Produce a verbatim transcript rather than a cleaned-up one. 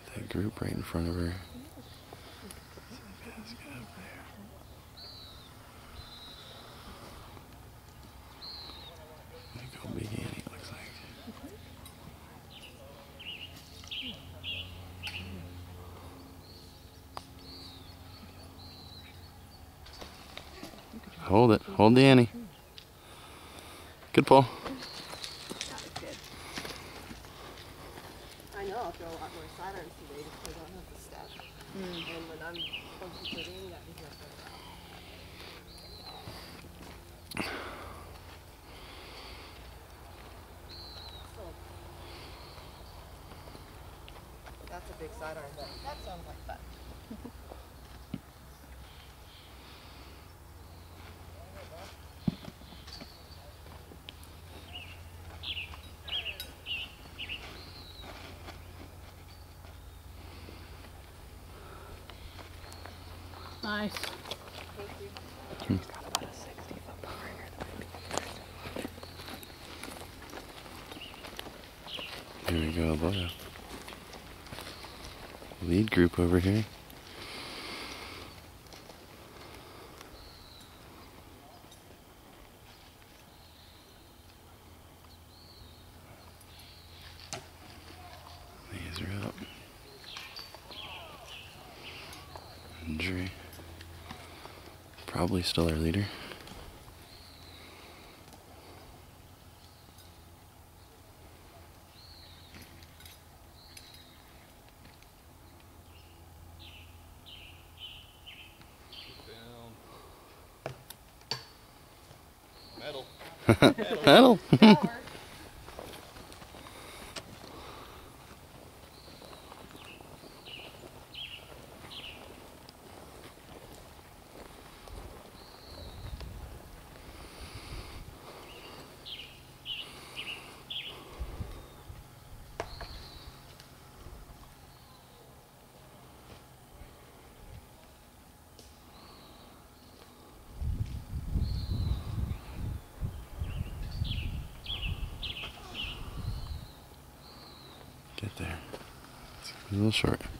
That group right in front of her. There you go, Big Annie, it looks like. Hold it. Hold the Annie. Good pull. I know I'll throw a lot more side arms today because I don't have to step. Mm. And when I'm concentrating, that means I throw it out. So, that's a big side arm, but that sounds like fun. Nice. Thank you. Hmm. Got about a sixty foot behind her. Here we go, Bodo. Lead group over here. These are up. Injury. Probably still our leader. Metal. Metal. Get there. It's a little short.